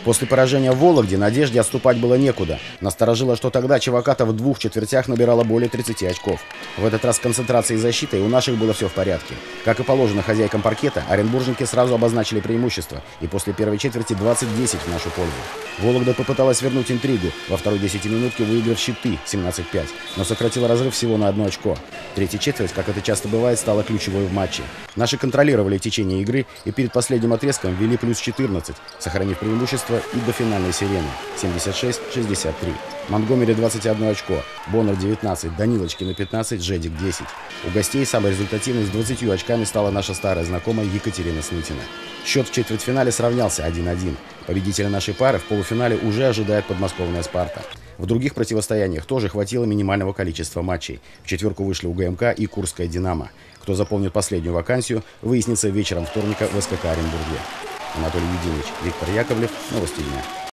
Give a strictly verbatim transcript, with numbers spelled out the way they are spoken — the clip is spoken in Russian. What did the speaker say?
После поражения в Вологде надежде отступать было некуда. Насторожило, что тогда Чеваката в двух четвертях набирала более тридцати очков. В этот раз с концентрацией и защитой у наших было все в порядке. Как и положено хозяйкам паркета, оренбуржники сразу обозначили преимущество, и после первой четверти двадцать десять в нашу пользу. Вологда попыталась вернуть интригу, во второй десятиминутке выиграв щиты семнадцать пять, но сократила разрыв всего на одно очко. Третья четверть, как это часто бывает, стала ключевой в матче. Наши контролировали течение игры и перед последним отрезком ввели плюс четырнадцать, сохранив преимущество и до финальной сирены семьдесят шесть шестьдесят три. Монтгомери двадцать одно очко, Боннер девятнадцать, Данилочкина пятнадцать, Жедик десять. У гостей самой результативной с двадцатью очками стала наша старая знакомая Екатерина Снытина. Счет в четвертьфинале сравнялся один один. Победителя нашей пары в полуфинале уже ожидает подмосковная «Спарта». В других противостояниях тоже хватило минимального количества матчей. В четверку вышли УГМК и Курская «Динамо». Кто заполнит последнюю вакансию, выяснится вечером вторника в СКК Оренбурге. Анатолий Юдинович, Виктор Яковлев. Новости дня.